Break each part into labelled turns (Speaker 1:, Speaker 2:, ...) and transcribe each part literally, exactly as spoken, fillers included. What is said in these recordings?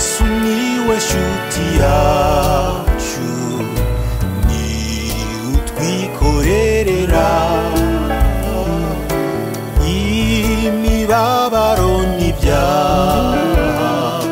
Speaker 1: Yesu niwe shuti yacu ni utwikorerera imibabaro n'ibyaha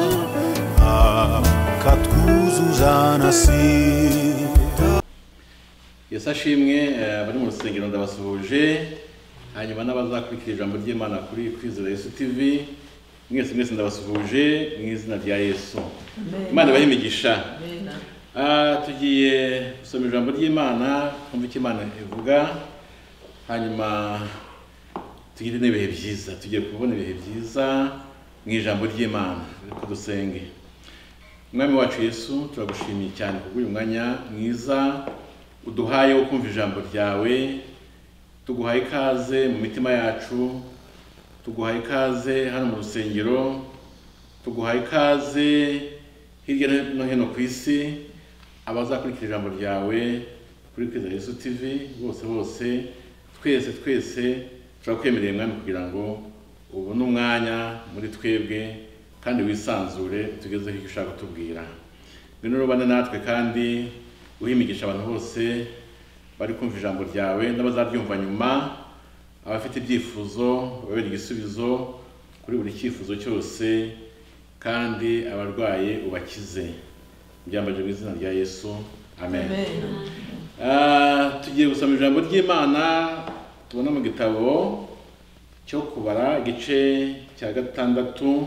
Speaker 1: akatwuzuza na sida.
Speaker 2: Yesu ashimwe. Bari mu rusengero ndabasuhuje, hanyuma n'abazakurikira ijambo ry'Imana kuri Kwizera Yesu T V, mwese mwese ndabasuhuje mu izina rya Yesu. Imana ibahe imigisha. Ah, tugiye gusoma ijambo ry'Imana, kumva icyo Imana ivuga, hanyuma tugire n'ibihe byiza. Tugiye kubona ibihe byiza mu ijambo ry'Imana. Reka dusenge. Mwami wacu Yesu, turagushimiye cyane kubw'uyu mwanya mwiza uduhaye wo kumva ijambo ryawe. Tuguhaye ikaze mu mitima yacu, tuguhaye ikaze hano mu rusengero, tuguhaye ikaze hirya no hino ku isi, abazakurikira ijambo ryawe kuri Kwizera Yesu T V bose bose, twese twese turakwemereye Mwami kugira ngo ubone umwanya muri twebwe kandi wisanzure tugezeho icyo ushaka kutubwira. Ngwino rubane natwe kandi uhimigisha abantu bose bari kumva ijambo ryawe n'abazaryumva nyuma, abafite ibyifuzo babere igisubizo kuri buri cyifuzo cyose, kandi abarwaye ubakize. Byambaje mu izina rya Yesu, amen. Ah, tugiye gusoma ijambo ry'Imana tubona mu gitabo cyo kubara igice cya gatandatu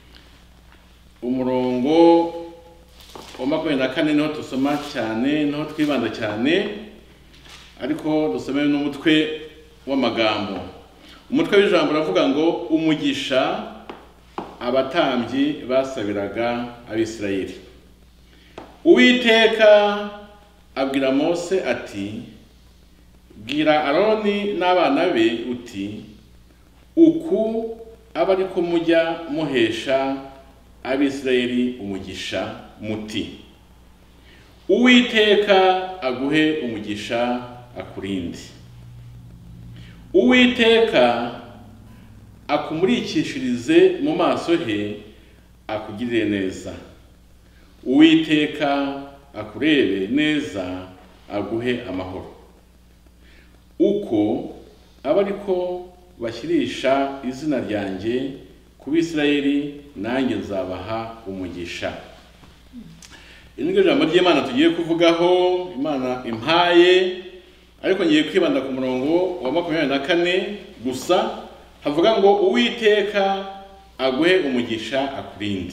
Speaker 2: umurongo wa makumyabiri na kane niho dusoma cyane, niho twibanda cyane, ariko dusome n'umutwe w'amagambo. Umutwe w'ijambo uravuga ngo umugisha abatambyi basabiraga Abisirayeli. Uwiteka abwira Mose ati, bwira Aroni n'abana be uti, uku aba ariko mujya muhesha Abisirayeli umugisha muti, Uwiteka aguhe umugisha akurinde. Uwiteka akumurikishirize mu maso he akugirire neza. Uwiteka akurebe neza aguhe amahoro. Uko aba ariko bashyirisha izina ryanjye ku Bisirayeli, nanjye nzabaha umugisha. Iryo jambo ry'Imana tugiye kuvugaho, Imana impaye, ariko ngiye kwibanda ku murongo wa makumyabiri na kane gusa. Havuga ngo Uwiteka aguhe umugisha akurinde.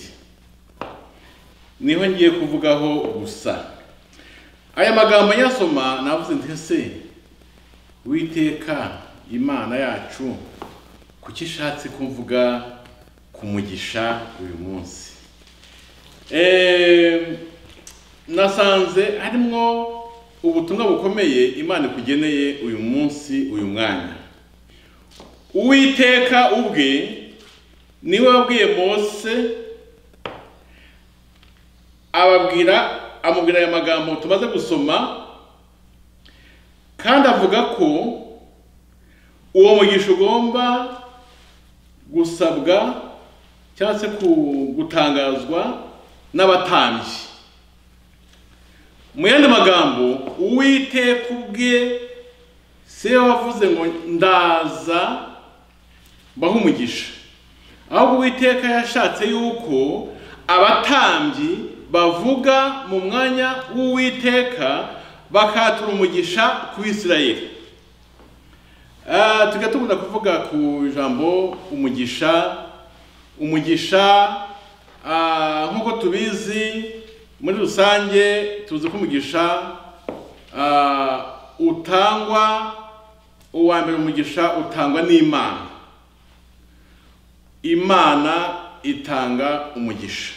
Speaker 2: Niho ngiye kuvugaho gusa. Aya magambo nyasoma navuze nti se Uwiteka Imana yacu kuki ishatse kumvuga ku mugisha uyu munsi? Eh nasanze harimo ubutumwa bukomeye Imana ikugeneye uyu munsi, uyu mwanya. Uwiteka ubwe niwe wabwiye Mose, ababwira amubwira aya magambo tumaze gusoma, kandi avuga ko uwo mugisha ugomba gusabwa cyangwa se gutangazwa n'abatambyi. Mu yandi magambo, Uwiteka ubwe se wavuze ngo ndaza baha umugisha, ahubwo Uwiteka yashatse yuko abatambyi bavuga mu mwanya w'Uwiteka bakatura umugisha ku Bisirayeli. Ah, tugatubona kuvuga ku jambo umugisha. Umugisha ah nkuko tubizi muri rusange tuzi ko umugisha ah utangwa, uwa mbere umugisha utangwa n'Imana. Imana itanga umugisha.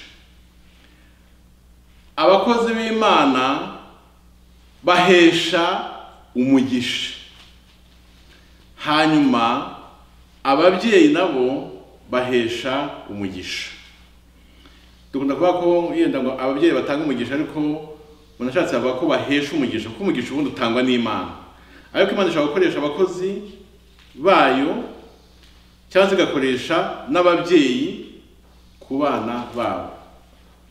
Speaker 2: Abakozi b'Imana bahesha umugisha, hanyuma ababyeyi nabo bahesha umugisha. Dukunda kuvuga ko yenda ngo ababyeyi batanga umugisha, ariko munashatse avuga ko bahesha umugisha, kuko umugisha ubundi utangwa n'Imana. Ariko Imana ishaka gukoresha abakozi bayo cyangwa se igakoresha n'ababyeyi ku bana babo.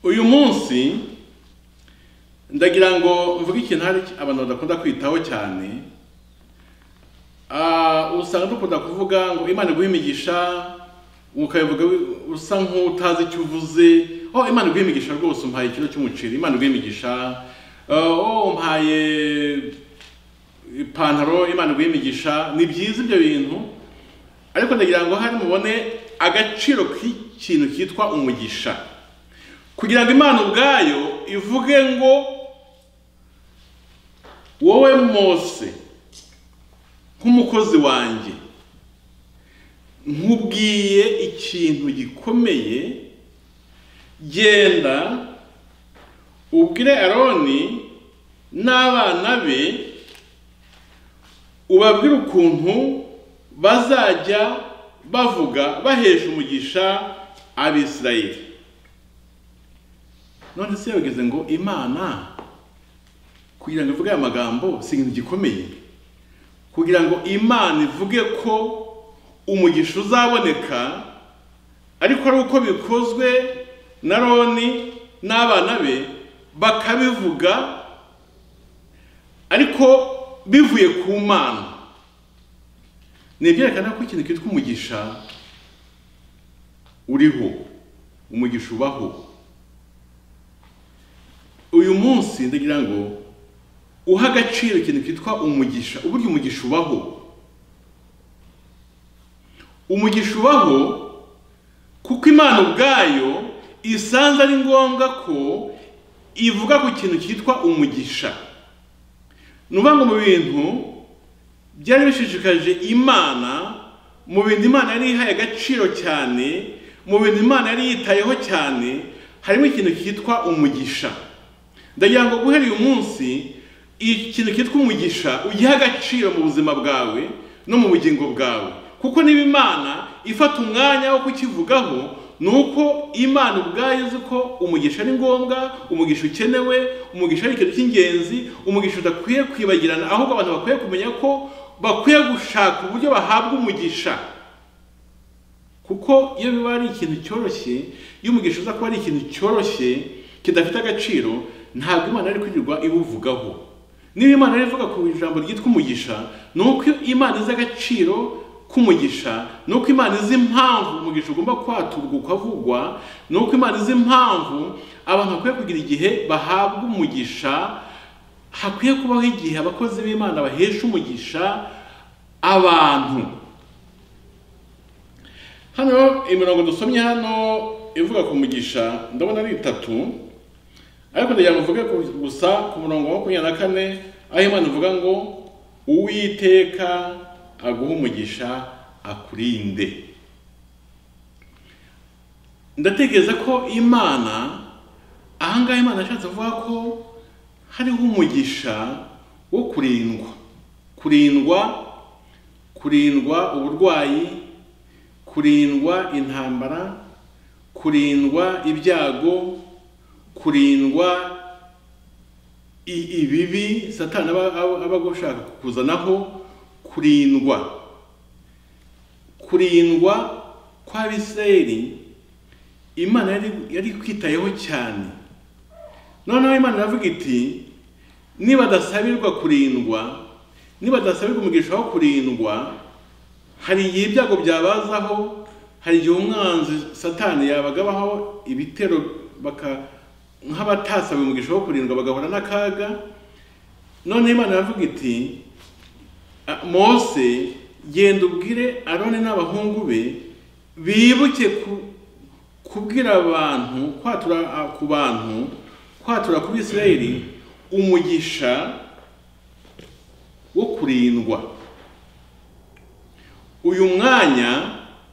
Speaker 2: uyu munsi ndagira ngo mvuge ikintu hari abantu badakunda kwitaho cyane. Ah, usanga dukunda kuvuga ngo Imana iguhe imigisha, ukavuga usa nk'utazi icyo uvuze. Oh, Imana iguhe imigisha rwose, umpaye ikiro cy'umuceri. Imana iguhe imigisha. Oh, umpaye ipantaro. Imana iguhe imigisha. Ni byiza ibyo bintu, ariko ndagira ngo hari mubone agaciro k'ikintu cyitwa umugisha, kugira ngo Imana ubwayo ivuge ngo wowe Mose nk'umukozi wanjye nkubwiye ikintu gikomeye, genda ubwire Aroni n'abana be ubabwire ukuntu bazajya bavuga bahesha umugisha Abisirayeli. None se yageze ngo Imana kugira ngo ivuge aya magambo si ikintu gikomeye, kugira ngo Imana ivuge ko umugisha uzaboneka, ariko ari uko bikozwe na Aroni n'abana be bakabivuga, ariko bivuye ku Mana. Nebyerekana ko ikintu kitwa umugisha uriho, umugisha ubaho. Uyu munsi ndagira ngo uha agaciro ikintu kitwa umugisha. Uburyo umugisha ubaho, umugisha ubaho kuko Imana ubwayo isanze ari ngombwa ko ivuga ku kintu cyitwa umugisha. Nuvuga ngo mu bintu byari bishishikaje Imana, mu bintu Imana yari ihaye agaciro cyane, mu bintu Imana yari yitayeho cyane, harimo ikintu cyitwa umugisha. Ndagira ngo guhera uyu munsi ikintu cyitwa umugisha ugiha agaciro mu buzima bwawe no mu bugingo bwawe, kuko niba Imana ifata umwanya wo kukivugaho, nuko Imana ubwayo izi ko umugisha ari ngombwa, umugisha ukenewe, umugisha ari ikintu cy'ingenzi, umugisha udakwiye kwibagirana, ahubwo abantu bakwiye kumenya ko bakwiye gushaka uburyo bahabwa umugisha. Kuko iyo biba ari ikintu cyoroshye, iyo umugisha uza kuba ari ikintu cyoroshye kidafite agaciro, ntabwo Imana ari kwirirwa ibuvugaho. Niba Imana ari ivuga ku ijambo ryitwa umugisha, nuko Imana izi agaciro k'umugisha, nuko Imana izi impamvu umugisha ugomba kwaturwa ukavugwa, nuko Imana izi impamvu abantu bakwiye kugira igihe bahabwa umugisha. Hakwiye kubaho igihe abakozi b'Imana bahesha umugisha abantu. Hano imirongo dusomye hano ivuga ku mugisha ndabona ari itatu, ariko ndagira ngo mvuge gusa ku murongo wa makumyabiri na kane, aho Imana ivuga ngo Uwiteka aguhe umugisha akurinde. Ndatekereza ko Imana ahangaha Imana yashatse kuvuga ko hariho umugisha wo kurindwa, kurindwa, kurindwa uburwayi, kurindwa intambara, kurindwa ibyago, kurindwa ibibi Satani aba gushaka kuzanaho, kurindwa. Kurindwa kwa Abisirayeli Imana yari yari kwitayeho cyane. Noneho Imana iravuga iti niba dasabirwa kurindwa, niba dasabirwa umugisha wo kurindwa, hari igihe ibyago byabazaho, hari igihe umwanzi Satani yabagabaho ibitero baka nk'abatasabe umugisha wo kurindwa bagahora n'akaga. None Imana iravuga iti Mose genda ubwire Aroni n'abahungu be bibuke kubwira abantu, kwatura ku bantu, kwatura ku Bisirayeli umugisha wo kurindwa. Uyu mwanya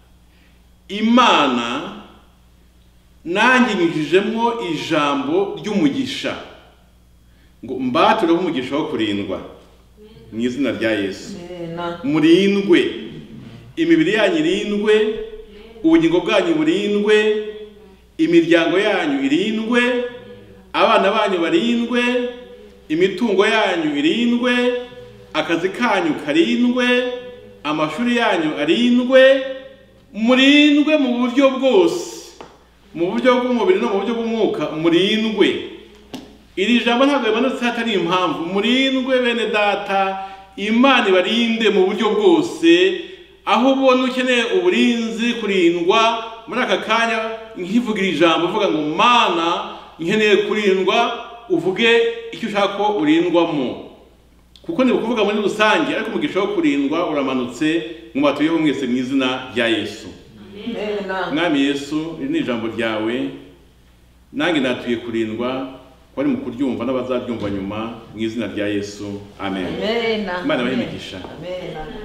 Speaker 2: Imana nanjye nyujijemo ijambo ry'umugisha ngo mbatureho umugisha wo kurindwa mu izina rya Yesu. Murindwe, imibiri yanyu irindwe, ubugingo bwanyu burindwe, imiryango yanyu irindwe, abana banyu barindwe, imitungo yanyu irindwe, akazi kanyu karindwe, amashuri yanyu arindwe, murindwe mu buryo bwose, mu buryo bw'umubiri no mu buryo bw'umwuka murindwe. Iri jambo ntabwo rimanutse hatari impamvu. Murindwe bene data, Imana ibarinde mu buryo bwose. Aho ubona ukeneye uburinzi kurindwa, muri aka kanya nkivugira ijambo uvuga ngo Mana nkeneye kurindwa, uvuge icyo ushaka ko urindwamo. Kuko ni ukuvuga muri rusange, ariko umugisha wo kurindwa uramanutse mu batuyeho mwese mu izina rya Yesu. Amen. Mwami Yesu, iri ni ijambo ryawe, nange natuye kurindwa, ko ari mu kuryumva n'abazaryumva nyuma mu izina rya Yesu. Amen. Amen. Imana ibahe imigisha. Amen.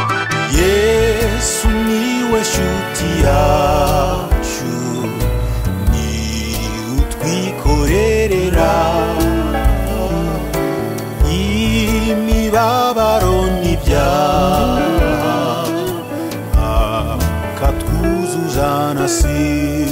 Speaker 1: Yesu niwe shuti yacu, ni utwikorerera imibabaro n'ibyaha, akatwuzuza na sida.